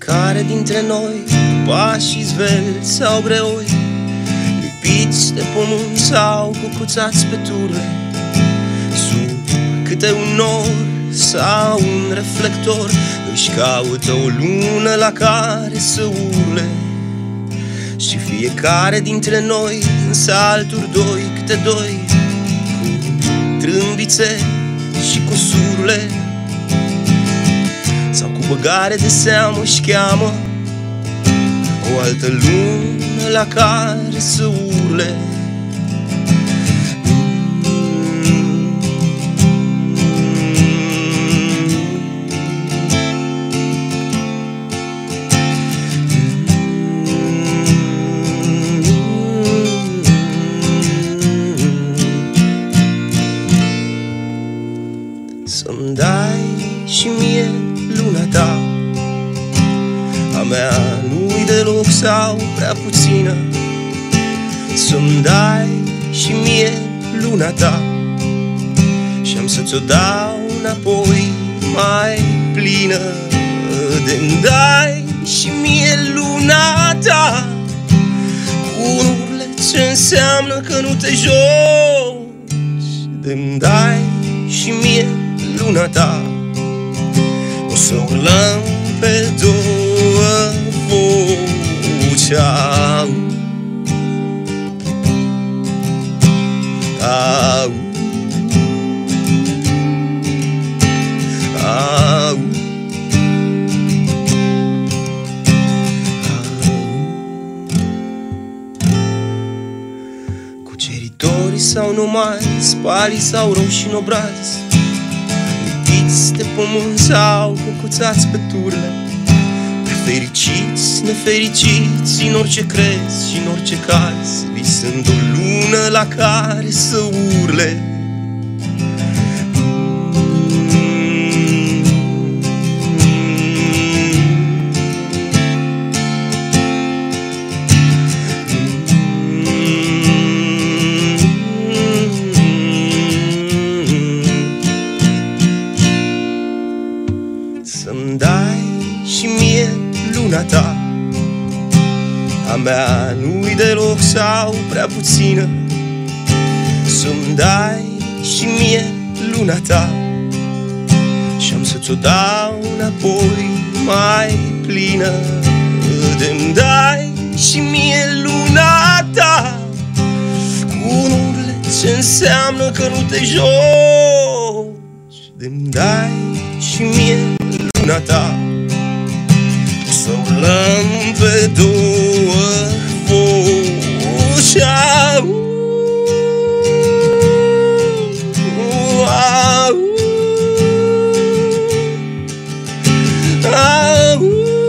Fiecare dintre noi, pași zvelți sau greoi, lipiți de pământ sau cucuțați pe turne, sub câte un nor sau un reflector, își caută o lună la care să urle. Și fiecare dintre noi, în salturi doi câte doi, cu trâmbițe și cu surle, sau cu băgare de seamă își cheamă o altă lună la care să urle. Să-mi dai și mie luna ta, a mea nu-i deloc sau prea puțină. Să-mi dai și mie luna ta și am să ți-o dau înapoi mai plină. De-mi dai și mie luna ta, cu un urlet ce înseamnă că nu te joci. De-mi dai și mie luna ta, o să urlăm pe două voci. Au, au, au, cuceritorii sau numai, spalii sau roșii în obraz, lipiți de pământ sau cucuțați pe turle, fericiți, nefericiți, în orice crezi și în orice caz, visând o lună la care să urle. Să-mi dai și mie luna ta, a mea nu-i deloc sau prea puțină. Să-mi dai și mie luna ta și am să ți-o dau înapoi mai plină. De-mi dai și mie luna ta, cu un urlet ce înseamnă că nu te joci. De-mi dai și mie luna ta, o să urlăm pe două voci. Au, au, au,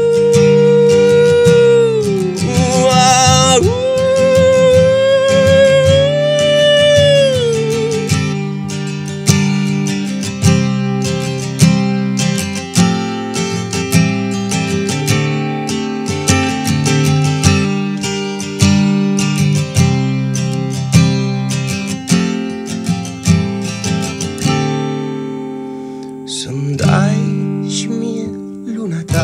au. Să-mi dai și mie luna ta,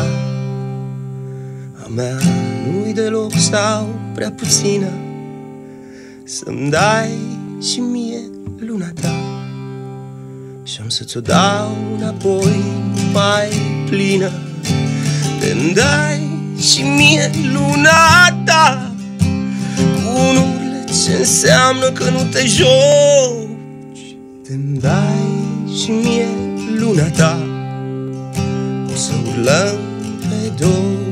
a mea nu-i deloc sau prea puțină. Să-mi dai și mie luna ta și am să ți-o dau înapoi mai plină. De-mi dai și mie luna ta, cu un urlet ce înseamnă că nu te joci. De-mi dai și mie luna ta, o să urlăm pe două